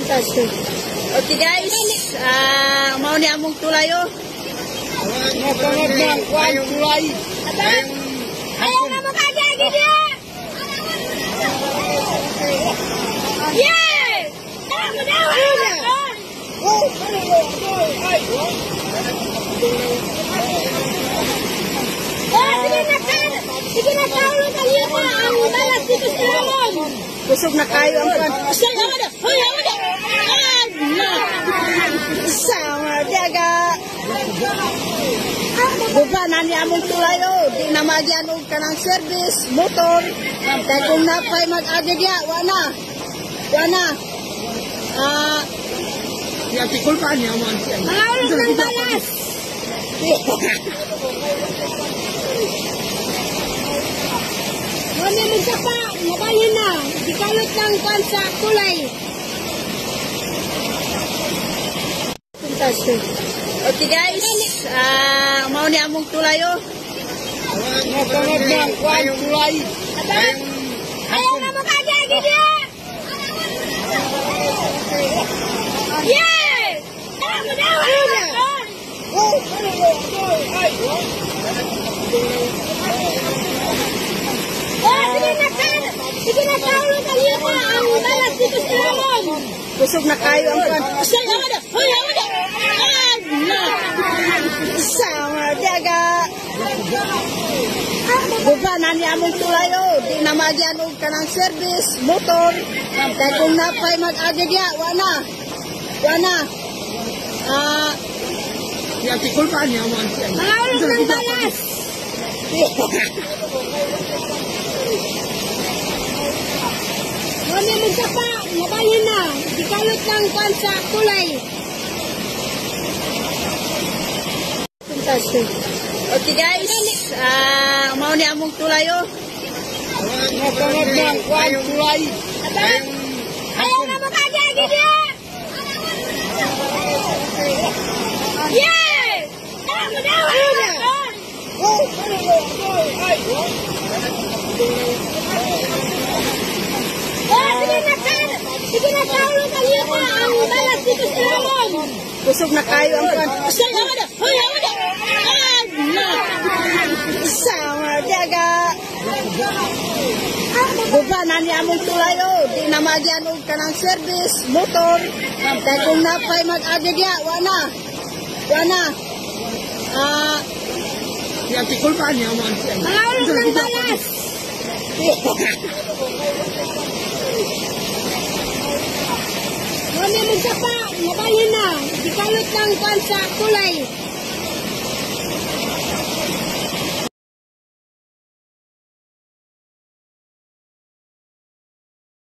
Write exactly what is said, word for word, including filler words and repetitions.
Okay guys, ah, mau ni among tulay oh. Napangad ng kwan tulay. Ayaw na makagagi niya! Yay! Ayaw mo na! Sige na ka! Sige na ka! Ulo kaliyo ka! Ang balas dito sa lalong! Kusog na kayo ang kwan. Sige na ka! Hoy! Hoy! Sama diaga. Buka nani among tulay oh. Di na magyan og kanang service, motor. Kaya kung napay mag-agi diya, wana. Wana. Ah, Ya tikul pa niya man siya. Mga ulo ng balas! Wala mo siya pa! Nabahin na! Ikalot ng kwan sa kulay! okay guys, ah, mau ni among tulay oh. Napangad ng kwan tulay. Ayaw na makagagi niya! Yay! Ayaw mo na! Sige na ka! Sige na ka! Ulo kaliyo ka! Ang balas dito sa lalong! Kusog na kayo ang kwan. Sige na ka! Hoy! Hoy! Sama diaga. Buka nani among tulay oh. Di na magyan og kanang service, motor. Kaya kung napay mag-agi diya, wana. Wana. Ah, Ya tikul pa niya man siya. Mga ulo ng balas! Wala mo siya pa! Nabahin na! Ikalot ng kwan sa kulay! okay guys, ah, mau ni among tulay oh. Napangad ng kwan tulay. Ayaw na makagagi niya! Yay! Ayaw mo na! Sige na ka! Sige na ka! Ulo kaliyo ka! Ang balas dito sa lalong! Kusog na kayo ang kwan. Sige na ka! Hoy! Hoy! Sama diaga. Buka nani among tulay oh. Di na magyan og kanang service, motor. Kaya kung napay mag-agi diya, wana. Wana. Ah, Ya tikul pa niya man siya. Mga ulo ng balas! Wala mo siya pa! Nabahin na! Ikalot ng kwan sa kulay!